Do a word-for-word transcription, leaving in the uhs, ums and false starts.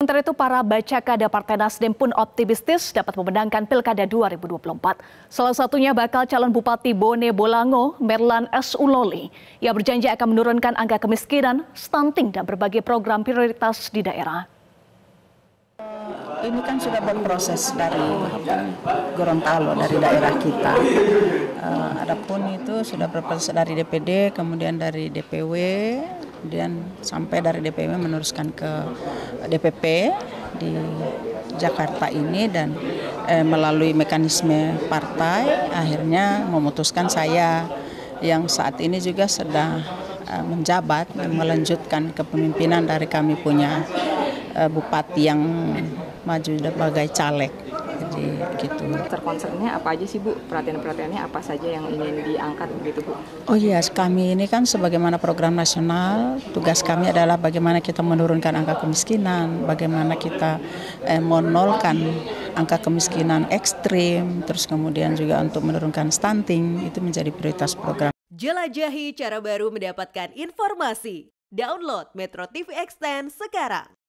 Sementara itu, para bacakada Partai Nasdem pun optimistis dapat memenangkan Pilkada dua ribu dua puluh empat. Salah satunya bakal calon Bupati Bone Bolango, Merlan S. Uloli, yang berjanji akan menurunkan angka kemiskinan, stunting, dan berbagai program prioritas di daerah. Ini kan sudah berproses dari Gorontalo, dari daerah kita. Uh, adapun itu sudah berproses dari D P D, kemudian dari D P W, kemudian sampai dari D P W meneruskan ke D P P di Jakarta ini, dan eh, melalui mekanisme partai akhirnya memutuskan saya yang saat ini juga sedang eh, menjabat dan melanjutkan kepemimpinan dari kami punya eh, bupati yang maju sebagai caleg. Jadi gitu. Terkonsernnya apa aja sih Bu? Perhatian-perhatiannya apa saja yang ingin diangkat begitu Bu? Oh iya, yes, kami ini kan sebagaimana program nasional, tugas kami adalah bagaimana kita menurunkan angka kemiskinan, bagaimana kita eh, menolkan angka kemiskinan ekstrim, terus kemudian juga untuk menurunkan stunting, itu menjadi prioritas program. Jelajahi cara baru mendapatkan informasi. Download Metro T V Extend sekarang.